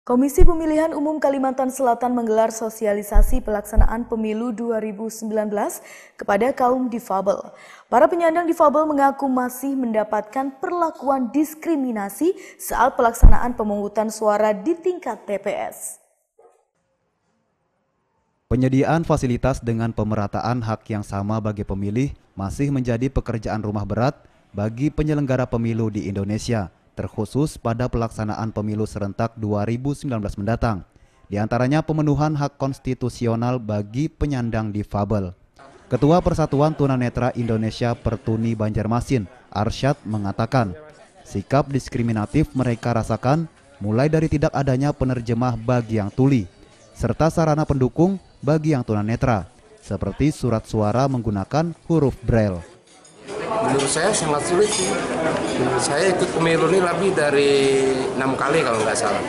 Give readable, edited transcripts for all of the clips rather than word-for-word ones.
Komisi Pemilihan Umum Kalimantan Selatan menggelar sosialisasi pelaksanaan pemilu 2019 kepada kaum difabel. Para penyandang difabel mengaku masih mendapatkan perlakuan diskriminasi saat pelaksanaan pemungutan suara di tingkat TPS. Penyediaan fasilitas dengan pemerataan hak yang sama bagi pemilih masih menjadi pekerjaan rumah berat bagi penyelenggara pemilu di Indonesia, terkhusus pada pelaksanaan pemilu serentak 2019 mendatang. Di antaranya pemenuhan hak konstitusional bagi penyandang difabel. Ketua Persatuan Tunanetra Indonesia Pertuni Banjarmasin, Arsyad, mengatakan, sikap diskriminatif mereka rasakan mulai dari tidak adanya penerjemah bagi yang tuli, serta sarana pendukung bagi yang tunanetra, seperti surat suara menggunakan huruf Braille. Menurut saya sangat sulit sih. Menurut saya ikut pemilu ini lebih dari 6 kali kalau nggak salah.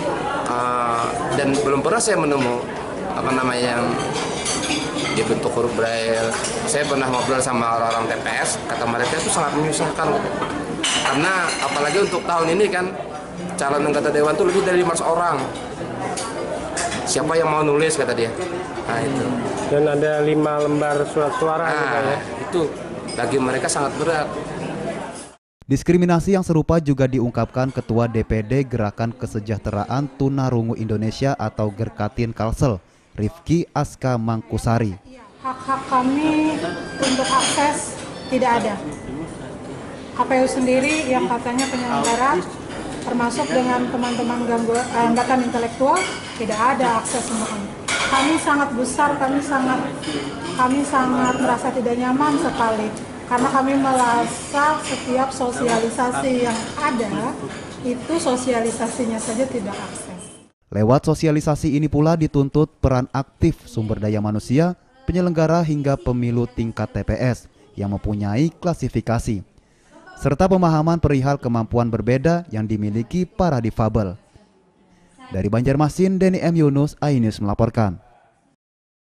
Dan belum pernah saya menemu yang dibentuk huruf Braille. Saya pernah ngobrol sama orang-orang TPS, kata mereka itu sangat menyusahkan. Karena apalagi untuk tahun ini kan calon anggota dewan itu lebih dari 500 orang. Siapa yang mau nulis, kata dia. Nah, itu. Dan ada 5 lembar surat suara gitu ya. Itu bagi mereka sangat berat. Diskriminasi yang serupa juga diungkapkan Ketua DPD Gerakan Kesejahteraan Tunarungu Indonesia atau Gerkatin Kalsel, Rifki Aska Mangkusari. Hak-hak kami untuk akses tidak ada. KPU sendiri yang katanya penyelenggara, termasuk dengan teman-teman hambatan intelektual, tidak ada akses untuk kami. Kami sangat besar, kami sangat merasa tidak nyaman sekali. Karena kami merasa setiap sosialisasi yang ada, itu sosialisasinya saja tidak akses. Lewat sosialisasi ini pula dituntut peran aktif sumber daya manusia, penyelenggara hingga pemilu tingkat TPS yang mempunyai klasifikasi, serta pemahaman perihal kemampuan berbeda yang dimiliki para difabel. Dari Banjarmasin, Denny M. Yunus, iNews melaporkan.